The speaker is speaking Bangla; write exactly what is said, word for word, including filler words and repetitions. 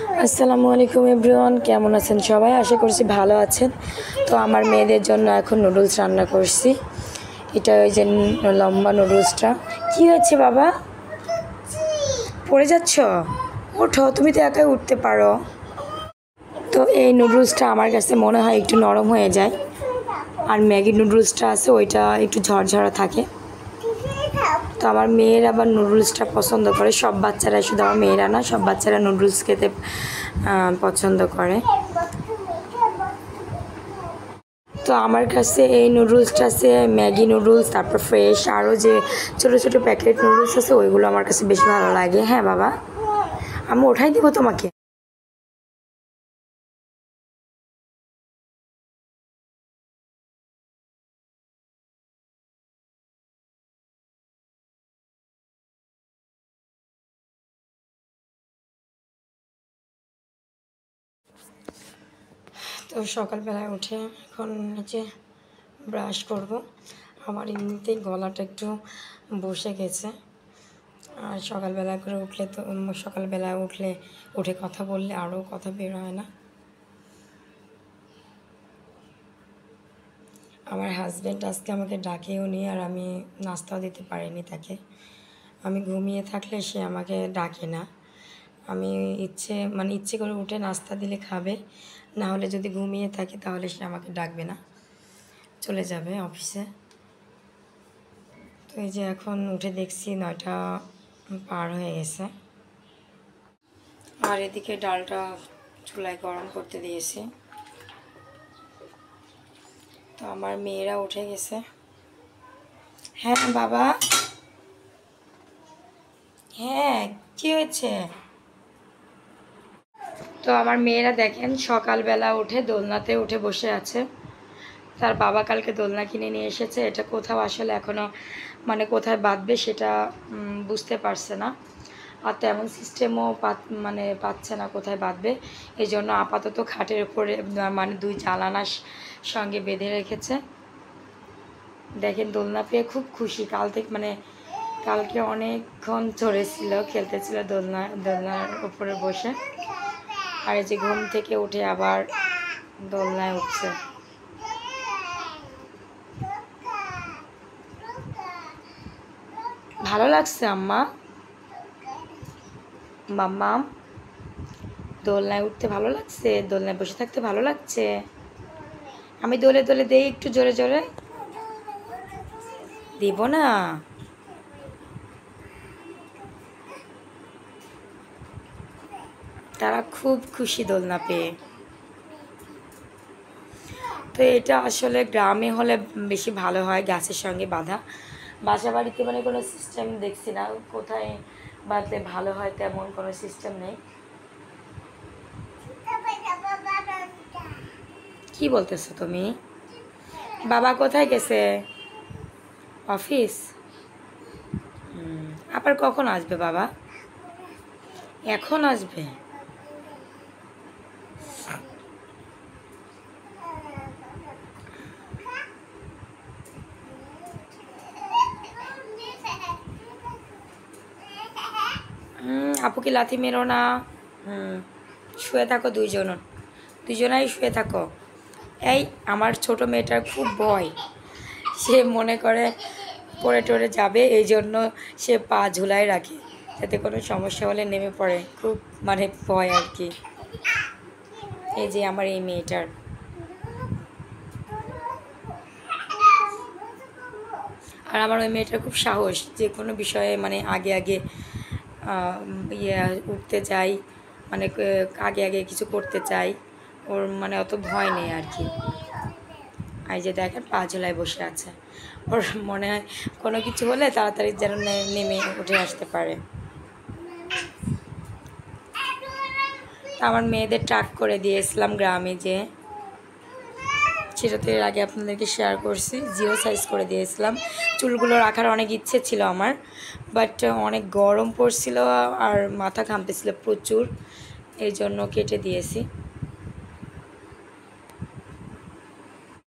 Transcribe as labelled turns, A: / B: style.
A: আসসালামু আলাইকুম এভরিওয়ান, কেমন আছেন সবাই? আশা করছি ভালো আছেন। তো আমার মেয়েদের জন্য এখন নুডলস রান্না করছি। এটা ওই যে লম্বা নুডলসটা। কি হয়েছে বাবা, পড়ে যাচ্ছ? ওঠো, তুমি তো একাই উঠতে পারো। তো এই নুডলসটা আমার কাছে মনে হয় একটু নরম হয়ে যায়, আর ম্যাগি নুডলসটা আছে ওইটা একটু ঝরঝরা থাকে। তো আমার মেয়ের আবার নুডলসটা পছন্দ করে। সব বাচ্চারা, শুধু আমার মেয়েরা না, সব বাচ্চারা নুডলস খেতে পছন্দ করে। তো আমার কাছে এই নুডলসটা আছে ম্যাগি নুডলস, তারপর ফ্রেশ আরও যে ছোটো ছোটো প্যাকেট নুডলস আছে ওইগুলো আমার কাছে বেশ ভালো লাগে। হ্যাঁ বাবা, আমি ওঠাই দিব তোমাকে। তো সকালবেলায় উঠে এখন নিচে ব্রাশ করব। আমার এমনিতেই গলাটা একটু বসে গেছে, আর সকালবেলা করে উঠলে তো সকালবেলা উঠলে উঠে কথা বললে আরও কথা বের হয় না। আমার হাজব্যান্ড আজকে আমাকে ডাকেও নি, আর আমি নাস্তাও দিতে পারিনি তাকে। আমি ঘুমিয়ে থাকলে সে আমাকে ডাকে না। আমি ইচ্ছে মানে ইচ্ছে করে উঠে নাস্তা দিলে খাবে, না হলে যদি ঘুমিয়ে থাকে তাহলে সে আমাকে ডাকবে না, চলে যাবে অফিসে। তো এই যে এখন উঠে দেখছি নয়টা পার হয়ে গেছে, আর এদিকে ডালটা চুলায় গরম করতে দিয়েছি। তো আমার মেয়েরা উঠে গেছে। হ্যাঁ বাবা, হ্যাঁ কি হয়েছে? তো আমার মেয়েরা দেখেন সকালবেলা উঠে দোলনাতে উঠে বসে আছে। তার বাবা কালকে দোলনা কিনে নিয়ে এসেছে, এটা কোথাও আসলে এখনও মানে কোথায় বাঁধবে সেটা বুঝতে পারছে না, আর তেমন সিস্টেমও মানে পাচ্ছে না কোথায় বাঁধবে। এই জন্য আপাতত খাটের উপরে মানে দুই জানালার সঙ্গে বেঁধে রেখেছে। দেখেন দোলনা পেয়ে খুব খুশি। কাল থেকে মানে কালকে অনেকক্ষণ চড়েছিল, খেলতেছিল দোলনা দোলনার উপরে বসে, আর এই যে ঘুম থেকে উঠে আবার দোলনায় উঠছে। ভালো লাগছে আম্মা? মাম্মা, দোলনায় উঠতে ভালো লাগছে? দোলনায় বসে থাকতে ভালো লাগছে? আমি দোলে দোলে দেই একটু জোরে জোরে? দিব না? তারা খুব খুশি দোলনা পেয়ে। তো এটা আসলে গ্রামে হলে বেশি ভালো হয়, গাছের সঙ্গে বাঁধা। বাসা বাড়িতে মানে কোনো সিস্টেম দেখছি না, কোথায় বাঁধলে ভালো হয় তেমন কোনো সিস্টেম নেই। কি বলতেছো তুমি? বাবা কোথায় গেছে? অফিস? হুম, আবার কখন আসবে বাবা? এখন আসবে? হুম, আপুকে লাথি মেরো না। হুম, শুয়ে থাকো দুইজন, দুজনাই শুয়ে থাকো। এই আমার ছোট মেয়েটার খুব ভয়, সে মনে করে পড়ে টরে যাবে, এই জন্য সে পা ঝুলায় রাখে যাতে কোনো সমস্যা হলে নেমে পড়ে। খুব মানে ভয় আর কি। এই যে আমার এই মেয়েটার। আর আমার ওই মেয়েটার খুব সাহস, যে কোনো বিষয়ে মানে আগে আগে ইয়ে উঠতে চাই, মানে আগে আগে কিছু করতে চাই। ওর মানে অত ভয় নেই আর কি। এই যে দেখেন পা ঝোলায় বসে আছে, ওর মনে হয় কোনো কিছু হলে তাড়াতাড়ি যেন নেমে উঠে আসতে পারে। আমার মেয়েদের ট্রাক করে দিয়েছিলাম গ্রামে, যে সেটা তো এর আগে আপনাদেরকে শেয়ার করছি। জিরো সাইজ করে দিয়েছিলাম। চুলগুলো রাখার অনেক ইচ্ছে ছিল আমার, বাট অনেক গরম পড়ছিল আর মাথা ঘামতেছিল প্রচুর, এই জন্য কেটে দিয়েছি।